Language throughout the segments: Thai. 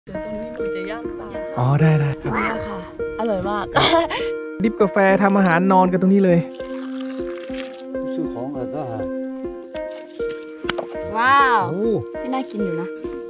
เดี๋ยวตรงนี้หนูจะย่างปลาอ๋อได้ครับนี่ค่ะอร่อยมากดิบกาแฟทำอาหารนอนกันตรงนี้เลยซื้อของอะไรก็หาว้าวโอ้ที่น่ากินอยู่นะ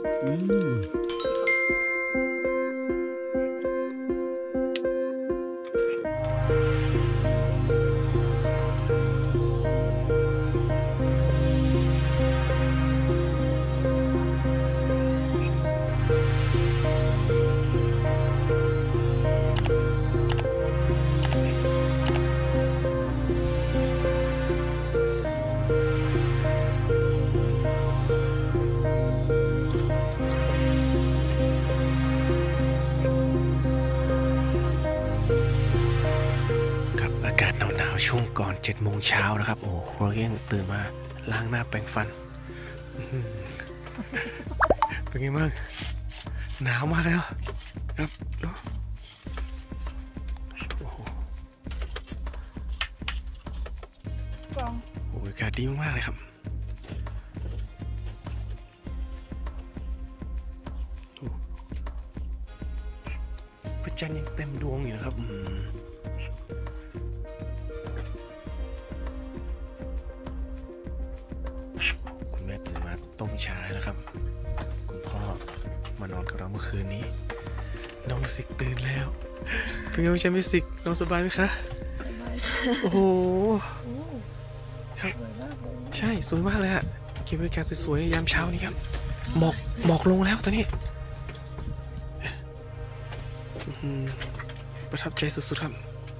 ครับอากาศหนาวๆช่วงก่อน7 โมงเช้านะครับโอ้เราเองตื่นมาล้างหน้าแปรงฟันเป็นไงบ้างหนาวมากเลยครับโอ้โหอากาศดีมากๆเลยครับพระจันทร์ยังเต็มดวงอยู่นะครับคุณแม่ตื่นมาต้มชาแล้วครับคุณพ่อมานอนกับเราเมื่อคืนนี้น้องมิวสิกตื่นแล้วเป็นไงบ้างใช่มิวสิกน้องสบายไหมคะสบายโอ้โหครับใช่สวยมากเลยอะเก็บบรรยากาศสวยๆยามเช้านี้ครับหมอกลงแล้วตอนนี้ประทับใจสุดๆครับ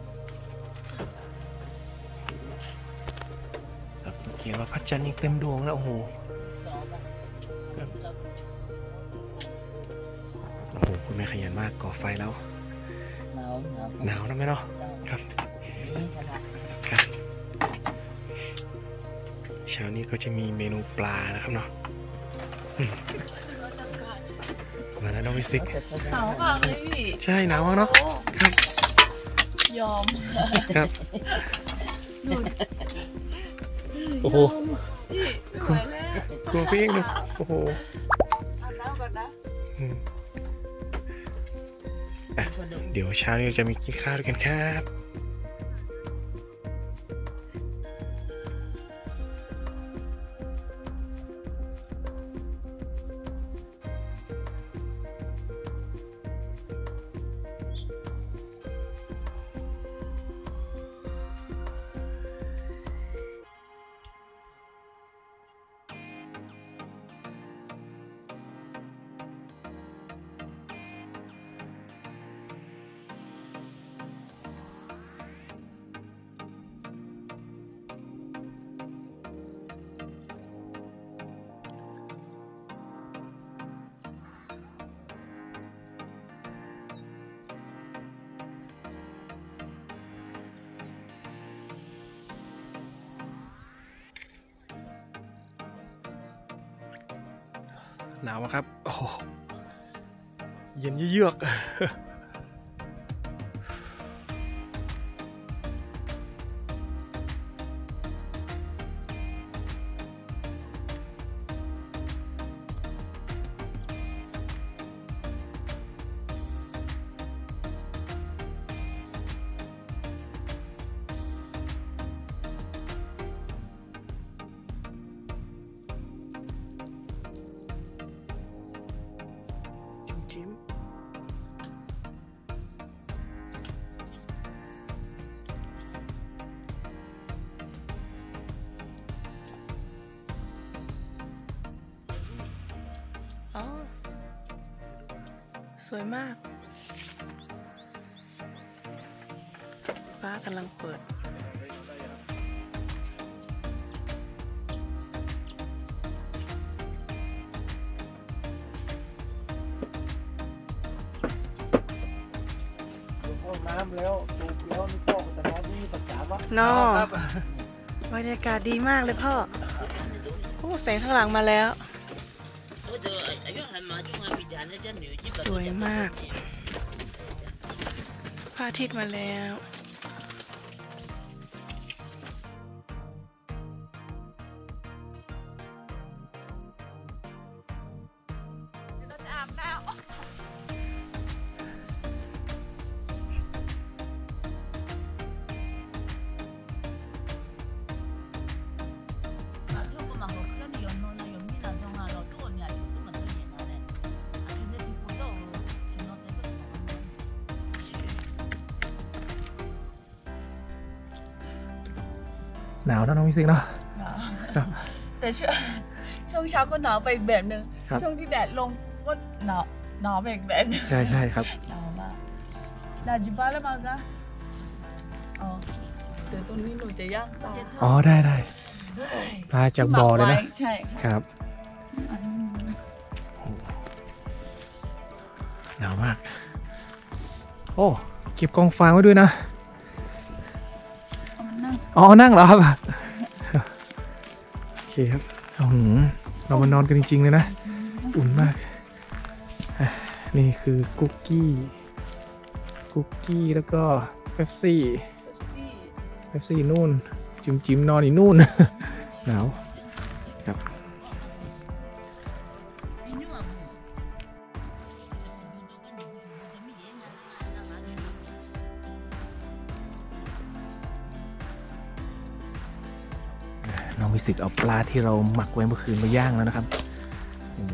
สังเกตว่าพระจันทร์ยังเต็มดวงแล้วโอ้โหคุณแม่ขยันมากก่อไฟแล้วหนาวนะแม่เนาะครับเช้านี้ก็จะมีเมนูปลานะครับเนาะมาแล้วน้องมิสิกหนาวมากเลยพี่ใช่หนาวมากเนาะครับยอมครับโอ้โหกลัวพี่เองดูโอ้โหเดี๋ยวเช้านี้จะมีกินข้าวด้วยกันครับหนาวครับโอ้เย็นเยือกจิ้มอ๋อสวยมากฟ้ากำลังเปิดน้ำแล้วตูกแล้วนี่พ่อแต่น้ำนี่ประจำวะนอบรรยากาศดีมากเลยพ่อโอ้แสงข้างหลังมาแล้วสวยมากพระอาทิตย์มาแล้วหนาวนะน้องมิวสิกเนาะหนาวครับแต่ช่วงเช้าก็หนาวไปอีกแบบหนึ่งครับช่วงที่แดดลงก็หนาวไปอีกแบบหนึงใช่ใช่ครับหนาวมากดาจิบ้าแล้วมั้งจ๊ะอ๋อเดี๋ยวตรงนี้หนูจะย่างปลาอ๋อได้ปลาจากบ่อเลยนะที่หมักไว้ใช่ค่ะครับหนาวมาก โอ้เก็บกองฟางไว้ด้วยนะเอามันนั่งอ๋อนั่งเหรอครับโอเคครับเรามานอนกันจริงๆเลยนะอุ่นมากอ่ะนี่คือคุกกี้แล้วก็เป๊ปซี่นู่นจิมนอนอีกนู่น หนาวครับน้องมิวสิกเอาปลาที่เราหมักไว้เมื่อคืนมาย่างแล้วนะครับโอ้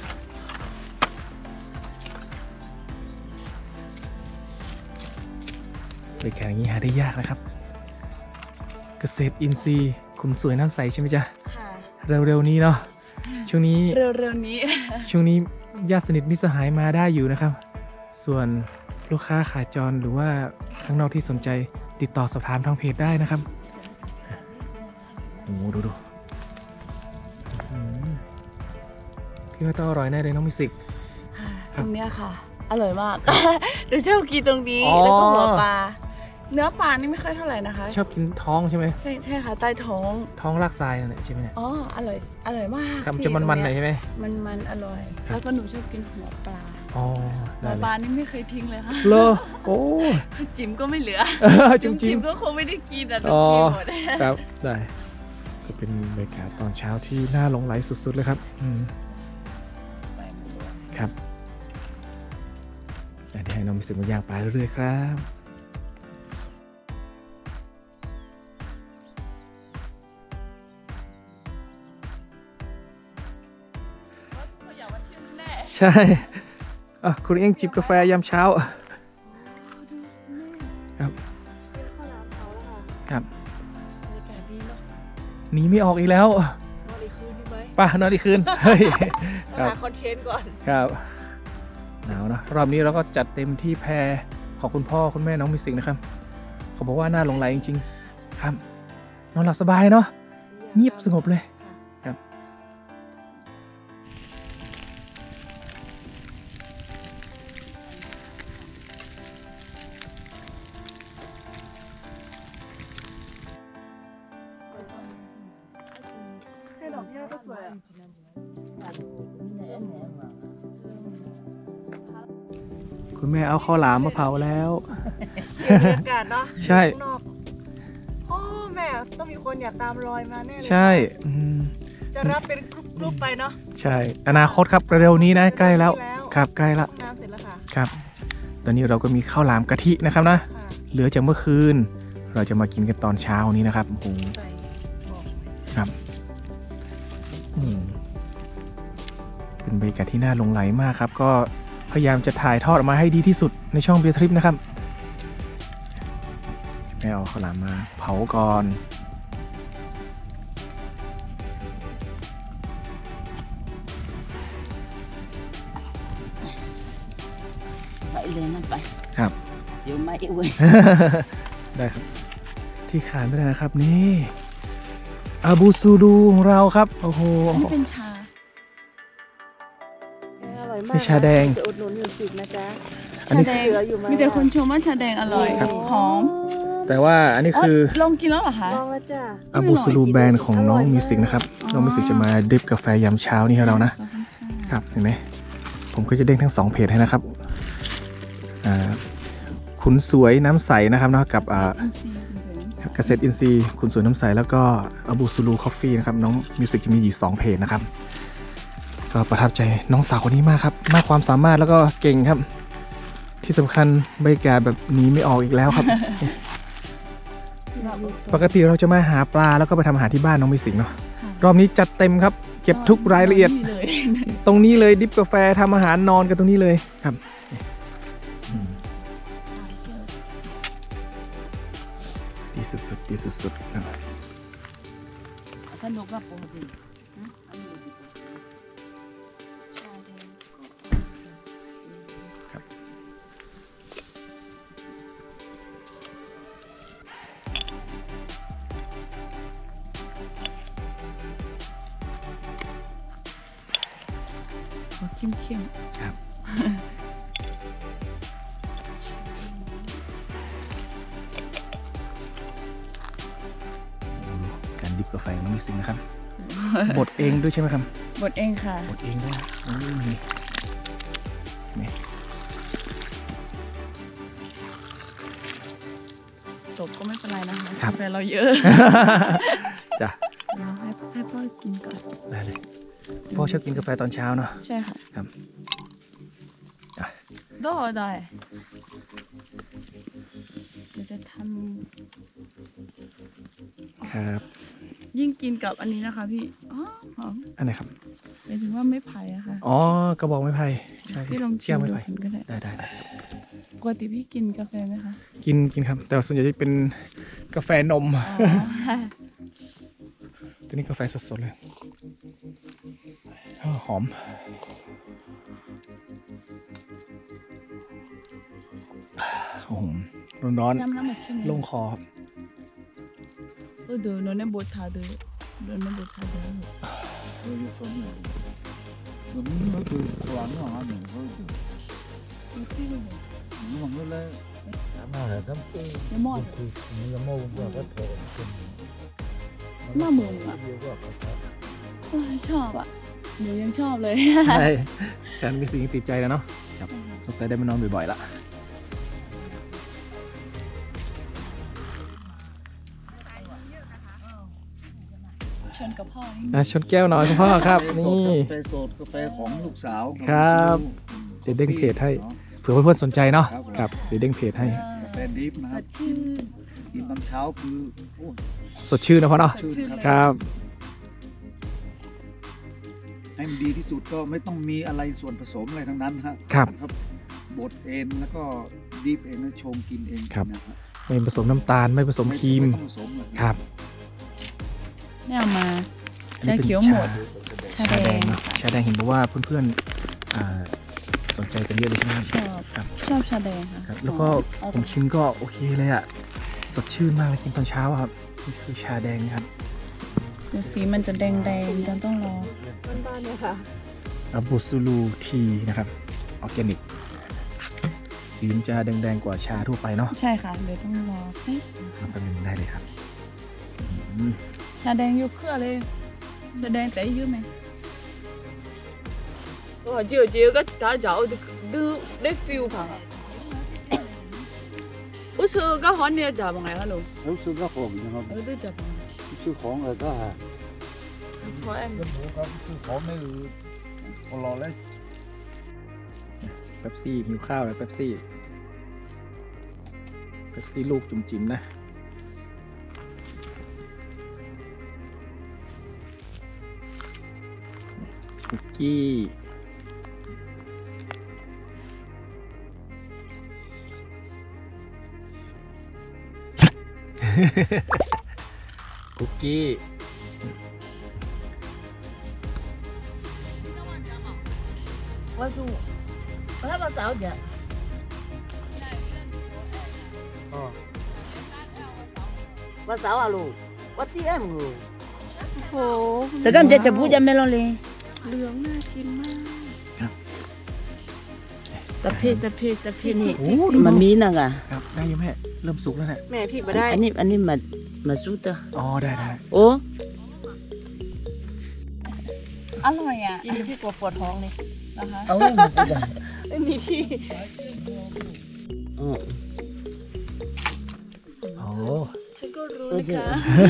บรรยากาศอย่างนี้หาได้ยากนะครับ เกษตรอินทรีย์คุณสวยน้ำใสใช่ไหมจ๊ะค่ะเร็วๆนี้เนาะช่วงนี้เร็วๆนี้ช่วงนี้ญาติสนิทมิตรสหายมาได้อยู่นะครับ ส่วนลูกค้าขาจรหรือว่าข้างนอกที่สนใจติดต่อสอบถามทางเพจได้นะครับโอ้โหดูอืมพี่ว่าต้องอร่อยแน่เลยน้องมิวสิกตรงเนี้ยค่ะ อร่อยมาก หนูชอบกินตรงนี้อ๋อแล้วก็หัวปลาเนื้อปลานี่ไม่ค่อยเท่าไหร่นะคะชอบกินท้องใช่ไหมใช่ค่ะใต้ท้องท้องลากทรายนั่นแหละใช่ไหมเนี่ยอ๋ออร่อยมากครับพี่จะมันๆหน่อยตรงใช่ไหมมันอร่อยครับแล้วก็หนูชอบกินหัวปลาอ๋อหัได้วเลปลาย นี่ไม่เคยทิ้งเลยค่ะเลอโอ้จิ๋มก็ไม่เหลือจิ้มจิ๋มก็คงไม่ได้กินอ่ะหนูอ๋อกินหมดครับได้ก็เป็นบรรยากาศตอนเช้าที่น่าหลงไหลสุดๆเลยครับครับเดี๋ยวให้น้องมิวสิกมาย่างปลาเรื่อยๆครับอยากมาเที่ยวแน่ใช่คุณเองจิบกาแฟยามเช้าครับครับบรรยากาศดีเนาะหนีไม่ออกอีกแล้วนอนอีกคืนดีไหมป่ะนอนอีกคืนเฮ้ยคต้อรับงหาคอนเทนต์ก่อนครับหนาวนะรอบนี้เราก็จัดเต็มที่แพรของคุณพ่อคุณแม่น้องมิวสิกนะครับเขาบอกว่าน่าหลงไหลจริงๆครับนอนหลับสบายเนาะเงียบสงบเลยครับให้ดอกหญ้าก็สวยอ่ะคุณแม่เอาข้าวหลามมาเผาแล้วบรรยากาศเนาะใช่ข้างนอกโอ้แม่ต้องมีคนอยากตามรอยมาแน่เลยใช่จะรับเป็นกรุ๊ปๆไปเนาะใช่อนาคตครับเร็วๆนี้นะใกล้แล้วใกล้แล้วครับใกล้ละห้องน้ำเสร็จแล้วค่ะครับ ตอนนี้เราก็มีข้าวหลามกะทินะครับนะค่ะเหลือจากเมื่อคืน เราจะมากินกันตอนเช้านี้นะครับโอ้โหใส่บอกครับเป็นบรรยากาศที่น่าหลงไหลมากครับ ก็พยายามจะถ่ายทอดออกมาให้ดีที่สุดในช่องเบียร์ทริปนะครับแม่เอาข้าวหลามมาเผาก่อนไปเลยนั่นไปครับเดี๋ยวไม่เว้ยได้ครับ ที่ขาดไม่ได้นะครับนี่อาบูซูดูของเราครับโอ้โหอันนี้เป็นชาอร่อยมากมีชาแดงจะอุดหนุนอยู่สิบนะจ๊ะอันนี้ชาแดงเหลืออยู่ไหมมีแต่คนชมว่าชาแดงอร่อยครับหอมแต่ว่าอันนี้คือลองกินแล้วเหรอคะลองแล้วจ้ะอาบูซูดูแบรนด์ของน้องอร่อยมากมิวสิกนะครับน้องมิวสิกจะมาดริปกาแฟยามเช้านี่ให้เรานะ ครับเห็นไหมผมก็จะเด้งทั้ง2เพจให้นะครับขุนสวยน้ำใสนะครับเนาะกับเกษตรอินทรีย์ขุนสวยน้ำใสแล้วก็อาบูซูลูคอฟฟี่นะครับน้องมิวสิกจะมีอยู่2เพจนะครับก็ประทับใจน้องสาวคนนี้มากครับมากความสามารถแล้วก็เก่งครับ ที่สำคัญบรรยากาศแบบหนี้ไม่ออกอีกแล้วครับ ปกติเราจะมาหาปลาแล้วก็ไปทำอาหารที่บ้านน้องมิวสิกเนาะรอบนี้จัดเต็มครับเก็บทุกรายละเอียดนี่เลยตรงนี้เลยดิฟกาแฟทำอาหารนอนกันตรงนี้เลยครับดีสุดๆดีสุดๆครับนนกกับปกติอันนี้ดีชาแดง เข้มครับการดิบกาแฟน้องมิกซิงนะครับบดเองด้วยใช่ไหมครับๆบดเองค่ะบดเองด้วยนี่นี่ตกก็ไม่เป็นไรนะคะกาแฟเราเยอะจ้ะเราให้พ่อกินก่อนได้เลยพ่อชอบกินกาแฟตอนเช้าเนาะใช่ค่ะครับได้เดี๋ยวจะทครับำยิ่งกินกับอันนี้นะคะพี่อ๋อหอมอันไหนครับหมายถึงว่าไม่ไผ่อะค่ะอ๋อกระบอกไม้ไผ่ใช่พี่ลองชิเชี่ยมวไม้ดูไผ่กันก็ได้ได้ปกติพี่กินกาแฟไหมคะกินครับ แต่ส่วนใหญ่จะเป็นกาแฟนมอ๋อตัวนี้กาแฟสดๆเลยหอมโอ้โหร้อนน้ำหมดใช่ไหมๆลงคอครับเดี๋ยวน้องเนี่ยบดทาเดือเดี๋ยวน้องบดทาเดือ 여기 썼네. 너는 그 안에 안에 그래도 이거 먹을래? 아마 좀 เดี๋ยวหมด 네가 먹은 거가 더 หน้าเมืองอะ 이유가 아까 ชอบอะหนูยังชอบเลยใช่การมีสิ่งติดใจแล้วเนาะครับสงสัยได้มานอนบ่อยๆละชนกับพ่อนี่ชนแก้วหน่อยคุณพ่อครับ นี่กาแฟสดกาแฟของลูกสาวครับ เดี๋ยวเด้งเพจให้ เผื่อเพื่อนๆสนใจเนาะครับครับเดี๋ยวเด้งเพจให้กาแฟดิฟนะคสรับดชื่นกินตอนเช้าคือโอ้ยสดชื่นนะพ่อเนาะสดชื่นเลยครับให้มันดีที่สุดก็ไม่ต้องมีอะไรส่วนผสมอะไรทั้งนั้นฮะครับครับบดเองแล้วก็ดิฟเองแล้วชงกินเองครับนะฮะไม่ผสมน้ำตาลไม่ผสมครีมไม่ต้องผสมเลยครับไม่เอามาอันนี้ชาเป็นเขียวหมด ชาชาแดแดงงเนาะชาแดงเห็นบอกว่าเพื่อนสนใจกันเยอะเลยใช่ไหมชอบครับชอบชาแดงค่ะครับ แล้วก็ผมชิมก็โอเคเลยอ่ะสดชื่นมากเลยกินตอนเช้าอะครับนี่คือชาแดงนะครับเดี๋ยวสีมันจะแดงเราต้องรออับบูซูลูทีนะครับออร์แกนิกสีมันจะแดงๆกว่าชาทั่วไปเนาะใช่ค่ะเดี๋ยวต้องรอเอ๊ะทำเป็นงได้เลยครับอืมชาแดงอยู่เครือเลยชาแดงแต่เยอะไหมเจียวก็ถ้าจะเอาดูได้ฟิลผ่าอุศก็ฮอนเนี่ยจับไงคะหนูแล้วซื้อก็ของนะครับดูจับซื้อของอะไรก็หาพอแอมแล้วหมูครับซื้อของไม่พอรอเลยเป๊ปซี่หิวข้าวเลยเป๊ปซี่ลูกจุ่มจิ๋มนะคุกกี้ คุกกี้ว่าสู้ถ้าภาษาจะ ภาษาอะไรลูกว่าที่แอมลูกโอ้โหแต่กันจะพูดยังไม่รู้เลยเหลืองน่ากินมากตะเพนี่โอ้ดูมันมีนะกะครับได้ยังแม่เริ่มสุกแล้วเนี่ยแม่พี่มาได้อันนี้มาสู้เตออ๋อได้โอ้อร่อยอ่ะกินพี่กลัวปวดท้องเลยนะคะเอามาพูดได้ไม่มีที่อ๋อโอ้ฉันก็รู้นะคะ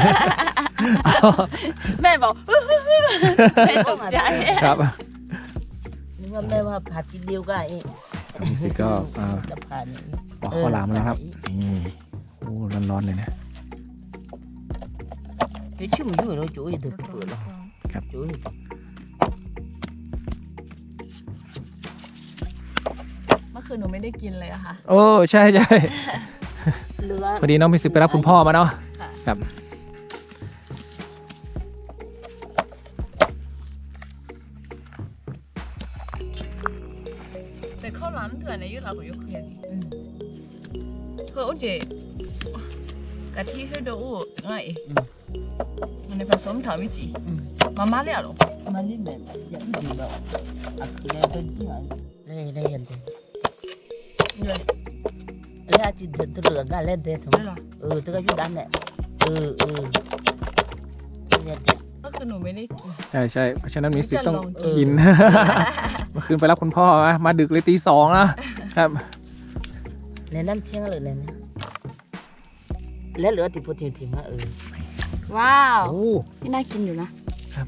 แม่บอกแม่ตกใจครับนึกว่าแม่ว่าผัดทีเดียวก็ไอ้มิสิก็จะผัดปอกข้าวหลามมาแล้วครับนี่โอ้ร้อนๆเลยนะจะชุ่มอยู่แล้วจุ๋ยถึงเปิดแล้วครับจุ๋ยเมื่อคืนหนูไม่ได้กินเลยอะค่ะโอ้ใช่เหลือพอดีน้องมิสิไปรับคุณพ่อมาเนาะค่ะครับาวหลามเถื่อนในยุโรปก็ยกเคลียร์คือโอเจกะทิให้ดูง่ายมันในผสมถามิจิมาแล้วหรอมาเล่นแบบอย่างนี้แบบอ่ะคือได้เป็นที่ไหนได้ยันเต็มเลยแล้วอาจจะเดินตัวเรือกันเล่นเต็มได้หรอตัวก็อยู่ด้านเนี่ยเนี่ยก็คือหนูไม่ได้กินใช่เพราะฉะนั้นมีสิทธิ์ต้องจะลองกินกิน เมื่อคืนไปรับคุณพ่อมาดึกเลยตี 2นะครับในน้ำเชียงเลยเนี่ยแล้วเหลือติดโปรตีนที่มาว้าวโอ้ที่น่ากินอยู่นะครับ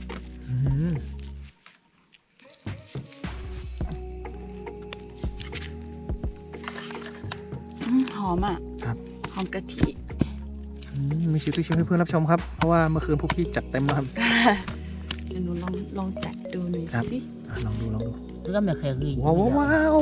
หอมอ่ะครับหอมกะทิมีชิวที่ชิวให้เพื่อนรับชมครับ เพราะว่าเมื่อคืนพวกพี่จัดเต็มแล้วครับเดี๋ยวหนูลองจัดดูหน่อยครับสิลองดูตัวก็ไม่เคยกินว้าว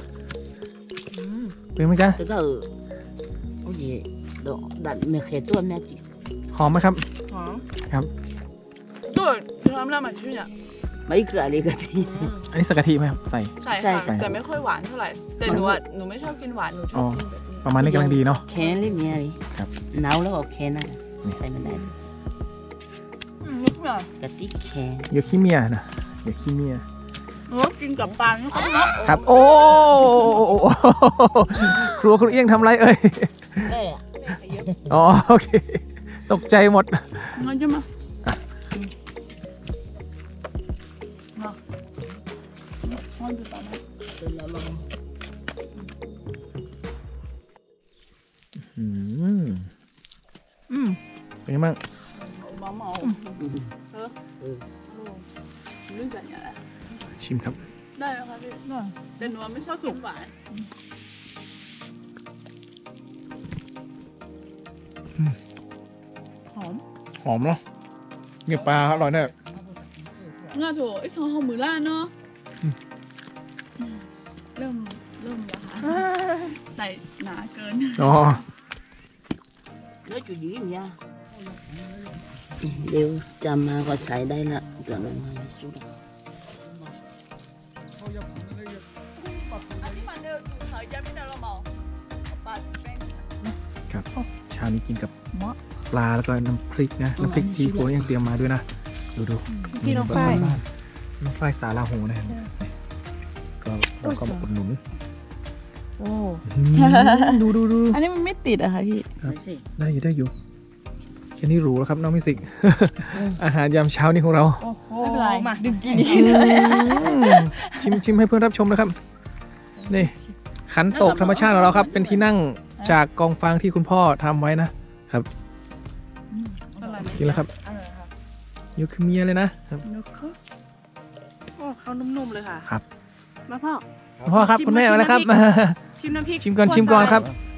เป็นไหมจ๊ะตัวก็โอ้ยดันไม่เคยตัวแม่กินหอมไหมครับหอมครับตัวทำแล้วมันชื่ออ่ะไม่เกลืออะไรกันทีอันนี้สกกะทิไหมครับใส่ใช่ค่ะแต่ไม่ค่อยหวานเท่าไหร่แต่หนูไม่ชอบกินหวานหนูชอบกินแบบนี้ประมาณนี้กำลังดีเนาะแค่เลยมีอะไรครับหนาวแล้วโอเคนะใส่ไม่ได้นิดหน่อยกะทิแค่เดี๋ยวขี้เมียนะเดี๋ยวขี้เมียหนูกินกับปลานี่เขาเนาะครับ โอ้ครัวคุณเอี้ยงทำไรเอ่ยแม่อ๋อโอเค ตกใจหมดงั้นจะมาเนาะมันจะตามมาตัวละลงเป็นไงบ้างบ้าเมาเรื่องกันอย่างไรชิมครับได้ไหมคะพี่ได้แต่หนูไม่ชอบกินหวานหอมหอมเนาะเนื้อปลาอร่อยแน่ง่าโถไอ้ซอหอมมือล่าเนาะเริ่มแล้วค่ะใส่หนาเกินอ๋อแล้วจุดนี้เนี่ยเดี๋ยวจำมาก็ใส่ได้ละเดี๋ยวมาสุดอันนี้มันเดียวอยู่หายใจไม่ได้ละเมาปลาแป้งครับเช้านี้กินกับปลาแล้วก็น้ำพริกนะน้ำพริกจีโกยังเตรียมมาด้วยนะดูพี่น้องฝ้ายน้องฝ้ายสาลาหูนะครับก็เราก็มาอุดหนุนโอ้ดูอันนี้มันไม่ติดอะค่ะพี่ไม่ใช่ได้อยู่แค่นี้หรูแล้วครับน้องมิสิก อาหารยามเช้านี้ของเราไม่เป็นไรมาดื่มกินอีกชิมให้เพื่อนรับชมนะครับนี่ขันโตกธรรมชาติของเราครับ เป็นที่นั่งจากกองฟางที่คุณพ่อทำไว้นะครับกินแล้วครับยูคือเมียเลยนะครับโอ้เขานุ่มๆเลยค่ะครับมาพ่อพ่อครับคุณแม่มาแล้วครับชิมน้ำพริกชิมก่อนครับ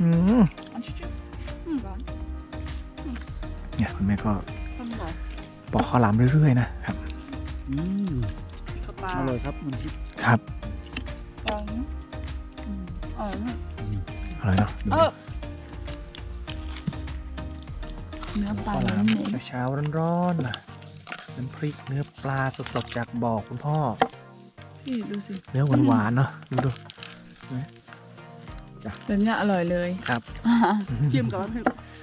เนี่ยคุณแม่ก็ปอกข้าวหลามเรื่อยๆนะครับข้าวปลาอร่อยครับมันที่ครับอ๋ออร่อยเนาะดูเนื้อปลาข้าวหลามเน้นเช้าๆร้อนๆนะน้ำพริกเนื้อปลาสดๆจากบ่อคุณพ่อๆพี่ดูสิเนื้อหวานๆเนาะดูแบบนี้อร่อยเลยครับชิมกับน้ำพริก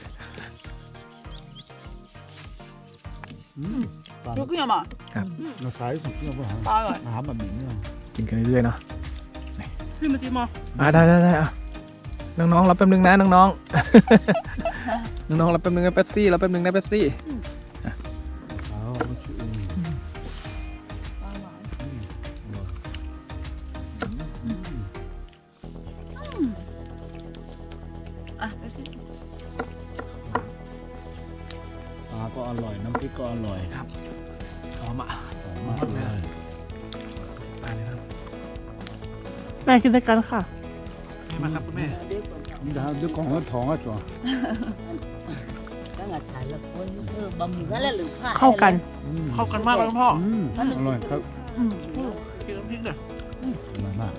ลูกขึ้นมาเราสายสุดเราก็หาปลาอร่อยหาแบบนี้เนี่ยกินกันเรื่อยๆเนาะพี่มาจิ้มมอได้อ่ะน้องๆรับแป๊บนึงนะน้องๆ น้องๆรับแป๊บนึงนะเป๊ปซี่รับแป๊บนึงนะเป๊ปซี่เอาไม่ช่วยปลาหวานอ่ะไปสิปลาก็อร่อยน้ำพริกก็อร่อยครับหอมอ่ะหอมมากเลยไปเลยครับแม่กินด้วยกันค่ะมาครับคุณแม่นี่ดาวด้วยกองแล้วท้องอ่ะจ้ะก็งาฉายละคนบะหมี่ก็แล้วหรือผ้าเข้ากันเข้ากันมากเลยพ่ออร่อยครับกินน้ำพริกเลยอร่อยมาก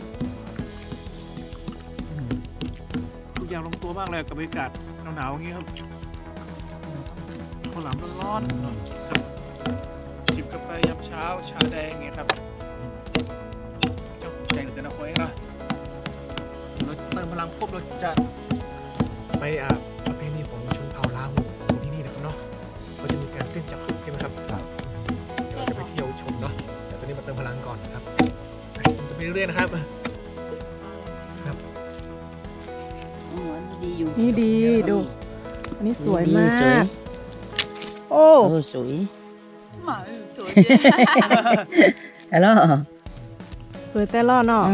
ทุกอย่างลงตัวมากเลยกับบรรยากาศหนาวๆอย่างนี้ครับข้าวหลามร้อนๆครับจิบกาแฟยามเช้าชาแดงอย่างเงี้ยครับเจ้าสใจเหลือเกินนะคนเนาะเราเติมพลังปุ๊บเราจะไปประเพณีของชนเผ่าลาหูของที่นี่นะครับเนาะเขาจะมีการเต้นจับใช่ไหมครับเดี๋ยวเราจะไปเที่ยวชมเนาะแต่ตอนนี้มาเติมพลังก่อนนะครับจะไปเรื่อยๆนะครับดีอยู่นี่ดีดู อันนี้สวยมาสวยก โอ้โอ้สวยหมาสวยฮัลโหลสวยแต่ล่อเนาะ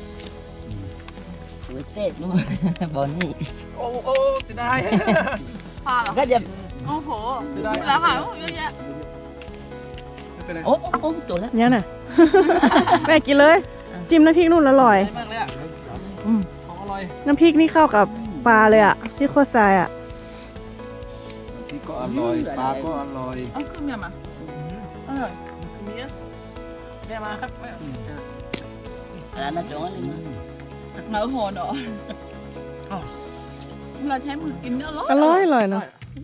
สวยเต็ดด้วยบอลนี่โอ้โอ้จะได้พาเหรอก็จะโอ้โหแล้วค่ะเยอะแยะไม่เป็นไรโอ้โอ้ตัวแล้วเนี่ยน่ะ แม่กินเลย จิ้มน้ำพริกนู่นอร่อยมากเลยอ่ะของอร่อยน้ำพริกนี่เข้ากับปลาเลยอ่ะที่โคตรทรายอ่ะที่ก็อร่อยปลาก็อร่อยเอาขึ้นมามาเออมีอ่ะแม่มาครับแล้วน่าจะว่าเลยนะเนื้อหอนเหรอเราใช้มือกินเนี่ยอร่อยอร่อยเนาะ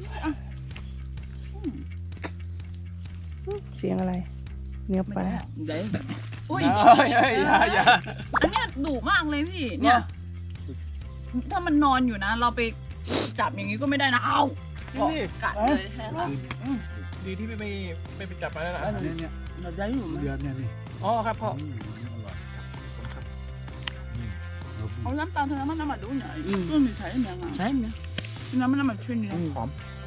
เสียงอะไร เนื้อปลา đấy อุ้ยอย่าอันเนี้ยดุมากเลยพี่เนี่ยถ้ามันนอนอยู่นะ เราไปจับอย่างนี้ก็ไม่ได้นะเอากัดเลยใช่ไหมดีที่ไม่ไปจับมาแล้วนะเนี่ย nó đấy mà เดือนเนี่ยนี่อ๋อครับพ่ออร่อยครับเอาน้ำตาลเธอน้ำมันดูหน่อยก็มีใช้ยังไง thấy nè น้ำมันช่วยนี่หอม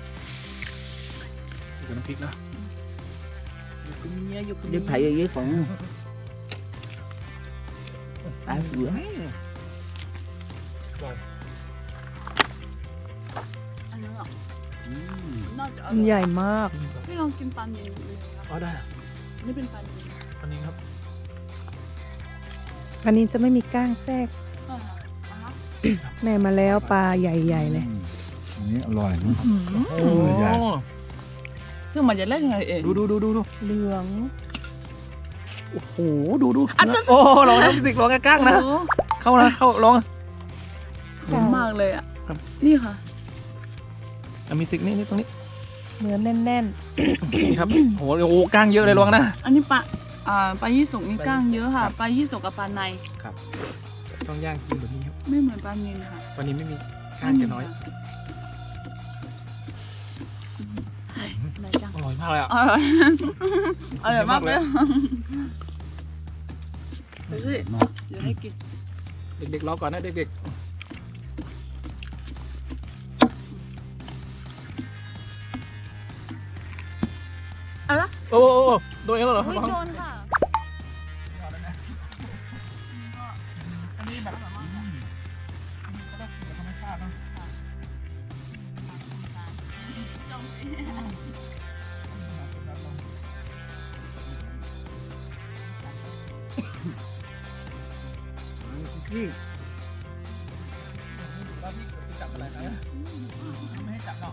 ดูกับน้ำพริกนะ đi thầy ở dưới phòng à vừa อร่อยอันนี้อ่ะอืมน่าจะอมันร่อยใหญ่มากพี่ลองกินปันเย็นดูนะอ๋อได้นี่เป็นปันเย็นอันนี้ครับอันนี้จะไม่มีก้างแทรก แม่มาแล้วปลาใหญ่ๆเลยอันนี้อร่อยนะโอ้ใหญ่ซึ่งมันจะเล่นไงเองดูเหลืองโอ้โหดูโอ้ลองนะมิวสิกลองกล้างๆนะเข้าลองหอมมากเลยอ่ะครับนี่ค่ะมิวสิกนี่ตรงนี้เนื้อแน่นนี่ครับโอ้โหกล้างเยอะเลยลองนะอันนี้ปลายี่สกนี่ก้างเยอะค่ะปลายี่สกกับปลาในครับต้องย่างกินแบบนี้ครับไม่เหมือนปลาเย็นค่ะวันนี้ไม่มีกล้างจะน้อยไหนจังอร่อยมากเลยอ่ะอร่อยอร่อยมากเลยดูสิเดี๋ยวให้กินเด็กๆรอก่อนนะเด็กๆเอาละโอ้โดนแล้วเหรอโอ้ยโจรค่ะอันนี้แบบก็ได้ธรรมชาติเนาะนี่แล้วพี่จะจับอะไรนะไม่ให้จับหรอก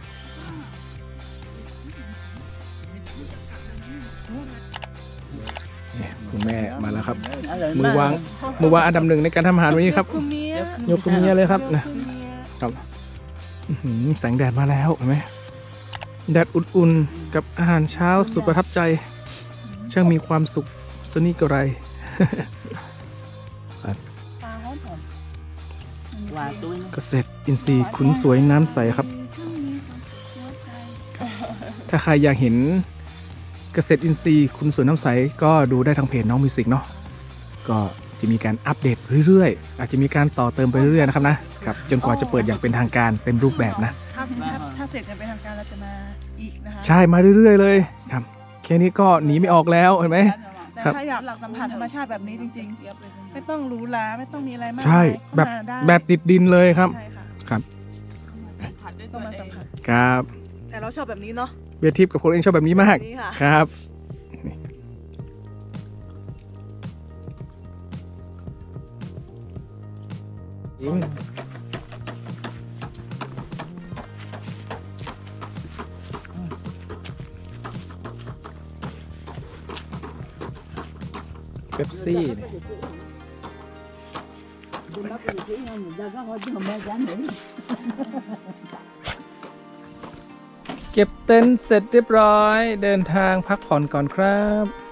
คุณแม่มาแล้วครับ มือวางอันดับหนึ่งในการทำอาหารวันนี้ครับคุณเมียยกคุณเมียเลยครับนะคุณเมียครับแสงแดดมาแล้วเห็นไหมแดดอุ่นๆกับอาหารเช้าสุดประทับใจ ช่างมีความสุขสนิทกระไรปลาหอม quà tôi nó เกษตรอินทรีย์ขุนสวยน้ำใสครับ ถ้าใครอยากเห็นเกษตรอินทรีย์ขุนสวยน้ำใสก็ดูได้ทางเพจน้องมิวสิกเนาะก็จะมีการอัปเดตเรื่อยๆ อาจจะมีการต่อเติมไปเรื่อยๆนะครับนะครับจนกว่าจะเปิดอย่างเป็นทางการเต็มรูปแบบนะถ้าเสร็จกันเป็นทางการเราจะมาอีกนะคะใช่มาเรื่อยๆเลยครับแค่นี้ก็หนีไม่ออกแล้วเห็นไหมแต่ครับถ้าอยากสัมผัสธรรมชาติแบบนี้จริงๆ ไม่ต้องหรูหราไม่ต้องมีอะไรมากใช่มายแบบเข้ามาได้แบบติดดินเลยครับใช่ค่ะครับต้องมาสัมผัสครับแต่เราชอบแบบนี้เนาะเบียร์ทิพย์กับคนเองชอบแบบนี้มากแบบนี้ค่ะครับเป๊ปซี่เนี่ย Tôi bắt đi sĩ người ta có hỏi chứ không bao dám nữa เก็บเต็นท์เสร็จเรียบร้อยเดินทางพักผ่อนก่อนครับ